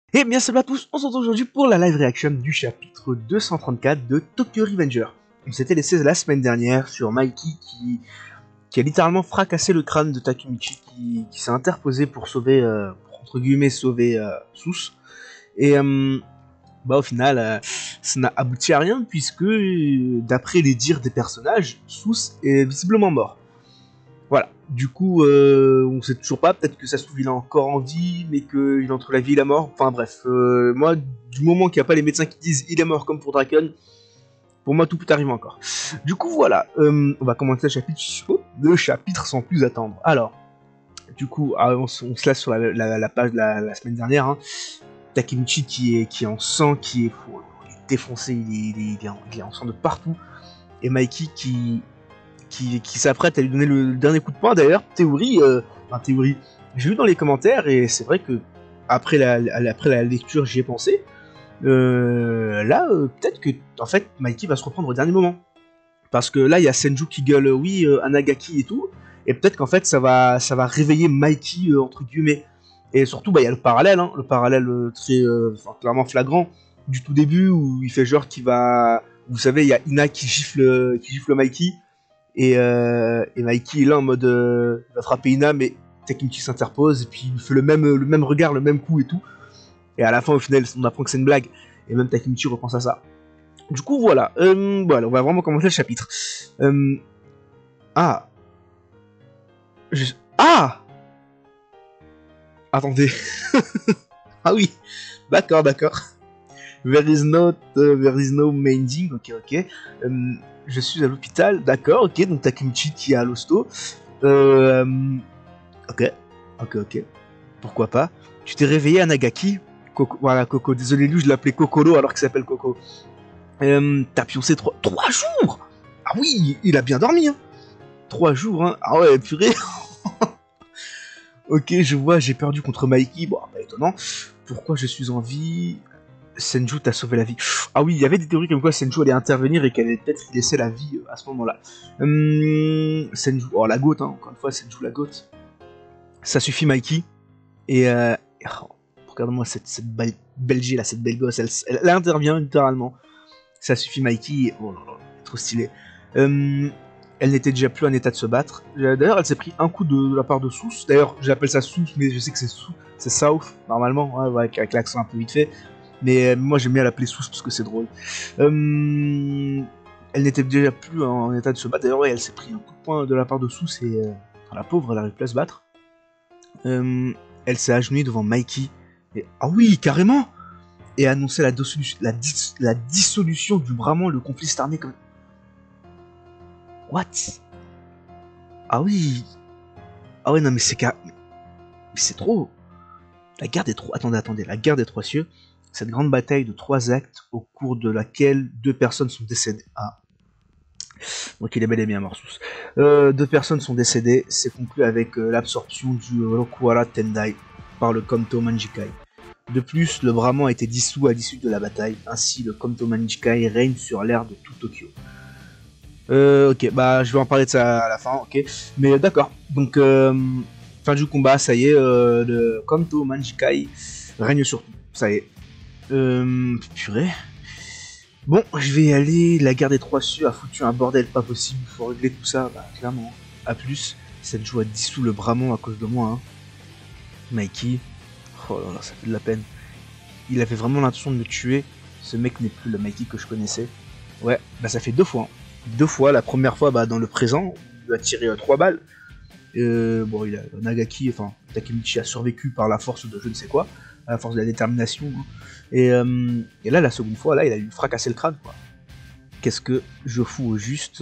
Et bien salut à tous, on se retrouve aujourd'hui pour la live reaction du chapitre 234 de Tokyo Revenger. On s'était laissé la semaine dernière sur Mikey qui a littéralement fracassé le crâne de Takemichi, qui s'est interposé pour sauver, pour, entre guillemets, sauver Sous. Et au final, ça n'a abouti à rien puisque, d'après les dires des personnages, Sous est visiblement mort. Voilà, du coup, on sait toujours pas, peut-être que ça se trouve il est encore en vie, mais qu'il est entre la vie et la mort, enfin bref, moi, du moment qu'il n'y a pas les médecins qui disent il est mort comme pour Draken, pour moi tout peut arriver encore. Du coup voilà, on va commencer le chapitre sans plus attendre. Alors, du coup, on se laisse sur la page de la semaine dernière, hein. Takemichi qui est en sang, il est défoncé, il est en sang de partout, et Mikey qui s'apprête à lui donner le dernier coup de poing. D'ailleurs, théorie, j'ai vu dans les commentaires, et c'est vrai que après la lecture, j'y ai pensé. Peut-être que en fait, Mikey va se reprendre au dernier moment. Parce que là, il y a Senju qui gueule oui, Anagaki et tout. Et peut-être qu'en fait, ça va réveiller Mikey, entre guillemets. Et surtout, il y a le parallèle, hein, très clairement flagrant du tout début où il fait genre qu'il va. Vous savez, il y a Ina qui gifle Mikey. Et Mikey est là en mode il va frapper Ina, mais Takemichi s'interpose et puis il fait le même regard, le même coup et tout. Et à la fin, au final, on apprend que c'est une blague. Et même Takemichi repense à ça. Du coup, voilà. Voilà, on va vraiment commencer le chapitre. Ah. Ah. Attendez. Ah oui. D'accord. There is no mending. Ok. Je suis à l'hôpital. D'accord, ok. Donc Takemichi qui est à l'hosto. Ok. Pourquoi pas. Tu t'es réveillé à Nagaki. Voilà, Coco. Désolé, lui, je l'appelais Kokoro alors qu'il s'appelle Coco. T'as pioncé 3 jours. Ah oui, il a bien dormi, hein. 3 jours, hein. Ah ouais, purée. Ok, je vois, j'ai perdu contre Mikey. Bon, pas étonnant. Pourquoi je suis en vie? Senju t'a sauvé la vie. Ah oui, il y avait des théories comme quoi Senju allait intervenir et qu'elle allait peut-être y laisser la vie à ce moment-là. Senju, oh la gote, hein, encore une fois, Senju la gote. Ça suffit, Mikey. Et oh, regarde-moi cette belle G là, cette belle gosse, elle intervient littéralement. Ça suffit, Mikey. Oh là là, trop stylé. Elle n'était déjà plus en état de se battre. D'ailleurs, elle s'est pris un coup de la part de Sous. D'ailleurs, j'appelle ça Sous, mais je sais que c'est South, normalement, ouais, avec l'accent un peu vite fait. Mais moi, j'aime bien l'appeler Sous parce que c'est drôle. Elle n'était déjà plus en état de se battre. D'ailleurs, ouais, elle s'est pris un coup de poing de la part de Sous et la pauvre, elle n'arrive plus à se battre. Elle s'est agenouillée devant Mikey. Et, ah oui, carrément! Et annoncer la dissolution du Brahman, le conflit armé comme... What? Ah oui. Ah ouais, non, mais c'est trop. La guerre des trois... Attendez. La guerre des trois cieux, cette grande bataille de 3 actes au cours de laquelle 2 personnes sont décédées. Ah. Donc il est bel et bien mort, Sous. 2 personnes sont décédées. C'est conclu avec l'absorption du Rokuara Tendai par le Kanto Manjikai. De plus, le Brahman a été dissous à l'issue de la bataille. Ainsi, le Kanto Manjikai règne sur l'air de tout Tokyo. Ok, bah je vais en parler de ça à la fin, ok. Mais d'accord, donc fin du combat, ça y est, le Kanto Manjikai règne sur tout, ça y est. Purée. Bon, je vais y aller, la guerre des 3 cieux a foutu un bordel pas possible, faut régler tout ça, bah clairement. A plus, cette joue a dissous le Brahman à cause de moi, hein. Mikey, oh là là, ça fait de la peine. Il avait vraiment l'intention de me tuer, ce mec n'est plus le Mikey que je connaissais. Ouais, bah ça fait 2 fois, hein. 2 fois, la première fois dans le présent, il a tiré 3 balles. Bon, Nagaki, enfin Takemichi a survécu par la force de je ne sais quoi, à la force de la détermination. Hein. Et là, la seconde fois, là, il a eu fracassé le crâne, quoi. Qu'est-ce que je fous au juste?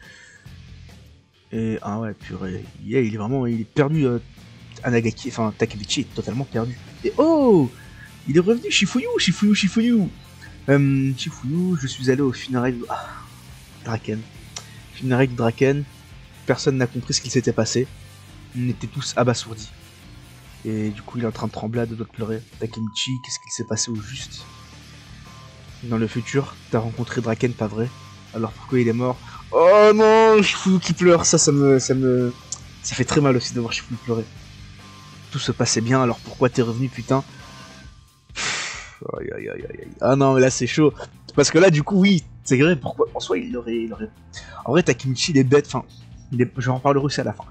Et ah ouais, purée, il est perdu. Nagaki, enfin Takemichi est totalement perdu. Et oh, il est revenu, Shifuyu. Shifuyu, je suis allé au funérailles de... Draken. Funérailles de Draken, personne n'a compris ce qu'il s'était passé. On était tous abasourdis. Et du coup, il est en train de trembler, de pleurer. Takemichi, qu'est-ce qu'il s'est passé au juste? Dans le futur, t'as rencontré Draken, pas vrai? Alors pourquoi il est mort? Oh non, Shifuyu qui pleure, ça fait très mal aussi de voir Shifuyu pleurer. Tout se passait bien, alors pourquoi t'es revenu, putain? Aïe, aïe, aïe, aïe. Ah non, mais là c'est chaud. Parce que là, du coup, oui, c'est vrai, pourquoi. En soi, il aurait. En vrai, Takemichi, il est bête, enfin. J'en reparlerai aussi à la fin.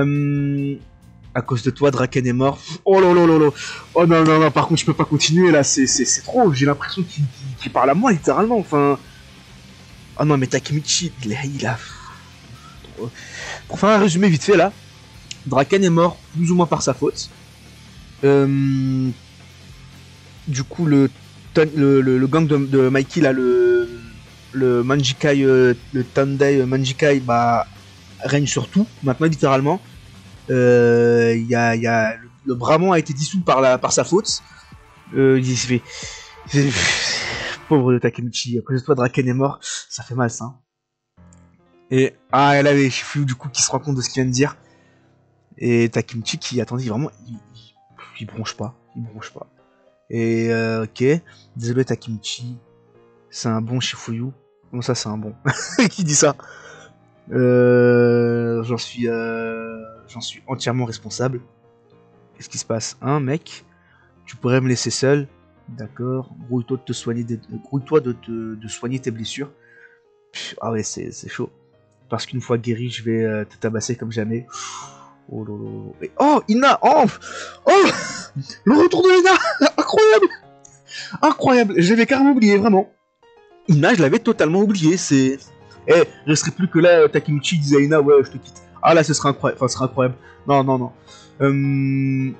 À cause de toi, Draken est mort. Oh là là là là. Oh non, non, non, par contre, je peux pas continuer là, c'est trop. J'ai l'impression qu'il parle à moi, littéralement. Enfin. Oh non, mais Takemichi, il a. Pour faire un résumé vite fait là, Draken est mort plus ou moins par sa faute. Du coup, le gang de Mikey, là, le Manjikai, le Tandai Manjikai, bah, règne sur tout, maintenant, littéralement. Le Brahman a été dissous par sa faute. Il s'est fait. Pauvre Takemichi, après toi, Draken est mort, ça fait mal, ça. Hein. Et, là, les Shifu, du coup, qui se rend compte de ce qu'il vient de dire. Et Takemichi qui, attendez, vraiment, il bronche pas. Il bronche pas. Et ok, désolé Takemichi, c'est un bon Shifuyu. Comment ça, c'est un bon? Qui dit ça? J'en suis entièrement responsable. Qu'est-ce qui se passe? Hein, mec? Tu pourrais me laisser seul? D'accord. Grouille-toi de te soigner, de soigner tes blessures. Ah ouais, c'est chaud. Parce qu'une fois guéri, je vais te tabasser comme jamais. Oh lolo. Oh, Ina! Oh! Oh! Le retour de Ina! Incroyable! Incroyable! J'avais carrément oublié, vraiment. Ina, je l'avais totalement oublié, c'est... Eh, je serais plus que là, Takemichi disait à Ina, ouais, je te quitte. Ah là, ce serait incroyable. Enfin, ce serait incroyable. Non, non, non.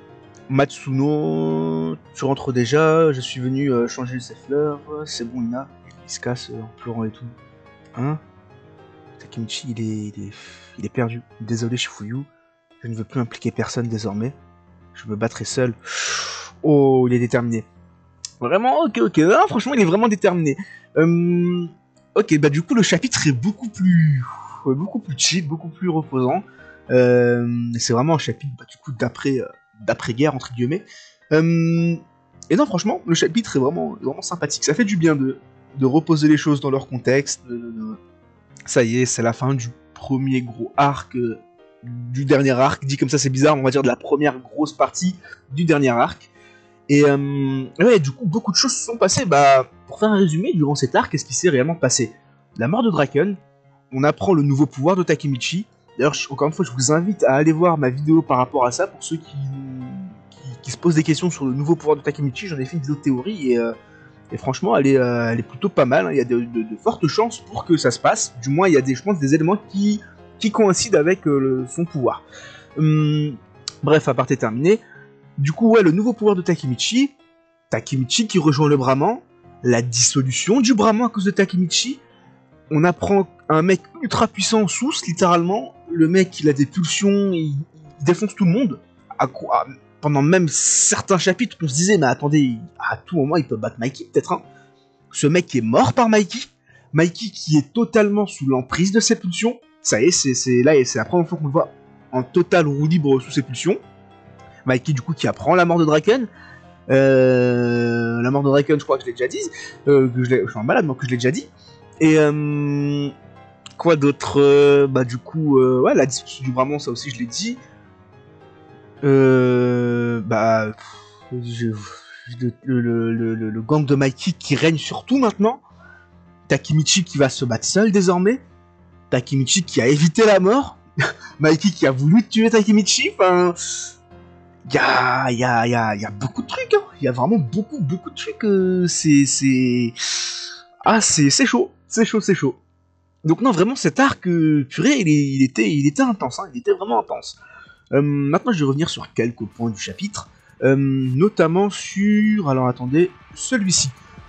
Matsuno, tu rentres déjà, je suis venu changer ses fleurs. C'est bon, Ina. Il se casse en pleurant et tout. Hein? Takemichi, il est perdu. Désolé, Shifuyu. Je ne veux plus impliquer personne désormais. Je me battrai seul. Oh, il est déterminé. Vraiment, ok. Non, franchement, il est vraiment déterminé. Ok, bah du coup, le chapitre est beaucoup plus chill, beaucoup plus reposant. C'est vraiment un chapitre, bah, du coup, d'après-guerre, entre guillemets. Et non, franchement, le chapitre est vraiment sympathique. Ça fait du bien de reposer les choses dans leur contexte. Ça y est, c'est la fin du premier gros arc... du dernier arc, dit comme ça c'est bizarre, on va dire de la première grosse partie du dernier arc. Et ouais, du coup, beaucoup de choses se sont passées. Bah, pour faire un résumé, durant cet arc, qu'est-ce qui s'est réellement passé? La mort de Draken, on apprend le nouveau pouvoir de Takemichi. D'ailleurs, encore une fois, je vous invite à aller voir ma vidéo par rapport à ça, pour ceux qui se posent des questions sur le nouveau pouvoir de Takemichi. J'en ai fait une vidéo théorie, et franchement, elle est plutôt pas mal. Hein. Il y a de fortes chances pour que ça se passe. Du moins, il y a je pense, des éléments qui coïncide avec son pouvoir. Bref, aparté terminé. Du coup, ouais, le nouveau pouvoir de Takemichi qui rejoint le Brahman, la dissolution du Brahman à cause de Takemichi. On apprend un mec ultra puissant sous, littéralement. Le mec, il a des pulsions, il défonce tout le monde. Pendant même certains chapitres, on se disait, mais attendez, à tout moment, il peut battre Mikey, peut-être. Hein. Ce mec est mort par Mikey. Mikey qui est totalement sous l'emprise de ses pulsions. Ça y est, c'est la première fois qu'on le voit en total roue libre sous ses pulsions. Mikey, du coup, qui apprend la mort de Draken. La mort de Draken, je crois que je l'ai déjà dit. Je suis un malade, mais que je l'ai déjà dit. Et quoi d'autre? Bah, du coup, ouais, la discussion du Brahman, ça aussi, je l'ai dit. Bah, le gang de Mikey qui règne sur tout maintenant. Takemichi qui va se battre seul désormais. Takemichi qui a évité la mort, Mikey qui a voulu tuer Takemichi, enfin... Il y a beaucoup de trucs, hein. Il y a vraiment beaucoup de trucs, c'est... Ah, c'est chaud, c'est chaud. Donc non, vraiment, cet arc, purée, il était intense, hein. Il était vraiment intense. Maintenant, je vais revenir sur quelques points du chapitre, notamment sur... Alors, attendez, celui-ci.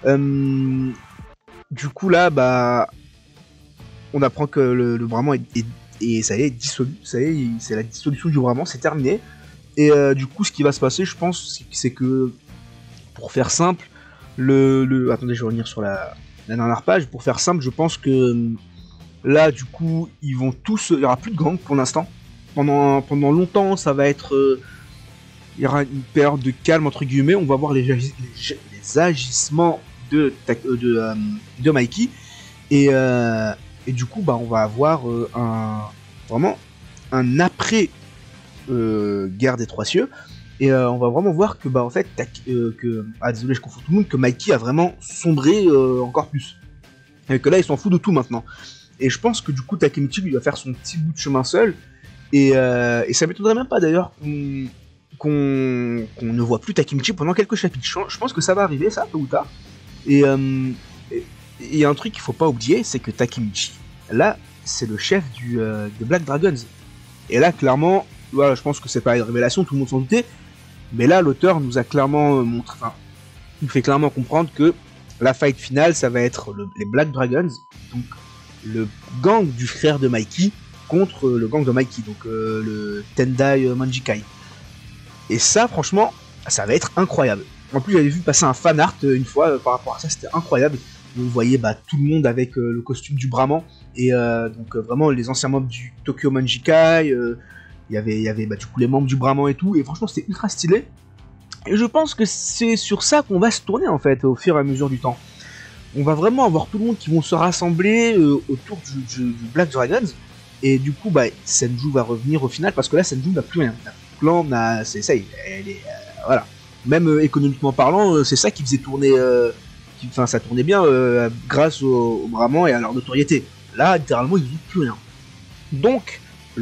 Du coup, là, bah... On apprend que le Brahman est ça y est, dissolu. Ça y est, c'est la dissolution du Brahman, c'est terminé. Et du coup, ce qui va se passer, je pense, c'est que, pour faire simple, attendez, je vais revenir sur la dernière page. Pour faire simple, je pense que là, du coup, ils vont tous... Il n'y aura plus de gang pour l'instant. Pendant longtemps, ça va être... il y aura une période de calme, entre guillemets. On va voir les agissements de Mikey. Et du coup, bah, on va avoir vraiment un après guerre des Trois Cieux. Et on va vraiment voir que bah en fait désolé je confonds tout le monde, que Mikey a vraiment sombré encore plus. Et que là il s'en fout de tout maintenant. Et je pense que du coup Takemichi lui va faire son petit bout de chemin seul. Et ça m'étonnerait même pas d'ailleurs qu'on ne voit plus Takemichi pendant quelques chapitres. Je pense que ça va arriver ça tôt ou tard. Et il y a un truc qu'il faut pas oublier, c'est que Takemichi, là, c'est le chef de Black Dragons. Et là, clairement, voilà, je pense que c'est pas une révélation, tout le monde s'en doutait. Mais là, l'auteur nous a clairement montré, enfin, il nous fait clairement comprendre que la fight finale, ça va être les Black Dragons, donc le gang du frère de Mikey contre le gang de Mikey, donc le Tendai Manjikai. Et ça, franchement, ça va être incroyable. En plus, j'avais vu passer un fan art une fois par rapport à ça, c'était incroyable. Vous voyez tout le monde avec le costume du Brahman, et donc vraiment les anciens membres du Tokyo Manjikai, il y avait du coup les membres du Brahman et tout, et franchement c'était ultra stylé. Et je pense que c'est sur ça qu'on va se tourner en fait au fur et à mesure du temps. On va vraiment avoir tout le monde qui vont se rassembler autour du Black Dragons, et du coup Senju va revenir au final, parce que là Senju n'a plus rien. Clan, c'est ça, voilà. Même économiquement parlant, c'est ça qui faisait tourner, enfin ça tournait bien grâce au Brahman et à leur notoriété. Là, littéralement, ils n'ont plus rien. Donc,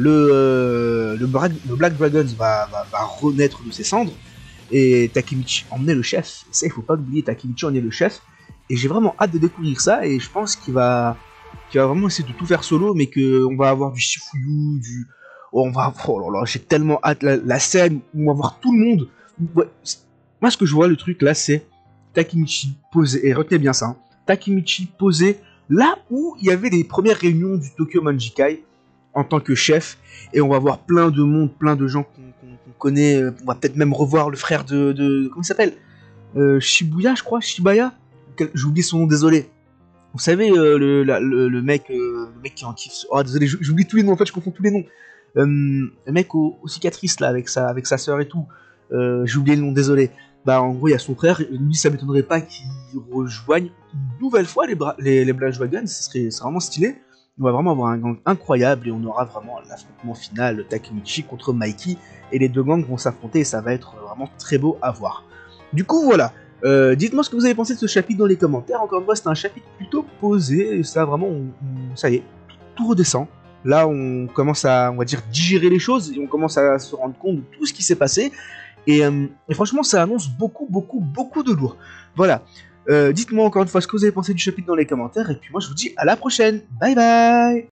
le Black Dragons va renaître de ses cendres, et Takemichi en est le chef. Et ça, il faut pas l'oublier, Takemichi en est le chef. Et j'ai vraiment hâte de découvrir ça, et je pense qu'il va vraiment essayer de tout faire solo, mais qu'on va avoir du Shifuyu, oh là là, j'ai tellement hâte, la scène où on va voir tout le monde. Ouais, moi, ce que je vois, le truc là, c'est Takemichi posé, et retenez bien ça, hein, Takemichi posé là où il y avait les premières réunions du Tokyo Manjikai en tant que chef, et on va voir plein de monde, plein de gens qu'on connaît, on va peut-être même revoir le frère de comment il s'appelle, Shibuya, je crois, Shibaya, j'oublie son nom, désolé. Vous savez, le mec qui est en kiff. Oh, désolé, j'oublie tous les noms, en fait, je confonds tous les noms. Le mec aux cicatrices, là, avec sa sœur et tout. J'ai oublié le nom, désolé. En gros, il y a son frère, lui, ça m'étonnerait pas qu'il rejoigne une nouvelle fois les Black Dragons, c'est vraiment stylé. On va vraiment avoir un gang incroyable, et on aura vraiment l'affrontement final, Takemichi contre Mikey, et les deux gangs vont s'affronter, et ça va être vraiment très beau à voir. Du coup, voilà. Dites-moi ce que vous avez pensé de ce chapitre dans les commentaires. Encore une fois, c'est un chapitre plutôt posé, et ça, vraiment, ça y est, tout redescend. Là, on commence à, on va dire, digérer les choses, et on commence à se rendre compte de tout ce qui s'est passé. Et franchement, ça annonce beaucoup de lourd. Voilà. Dites-moi encore une fois ce que vous avez pensé du chapitre dans les commentaires, et puis moi, je vous dis à la prochaine. Bye bye.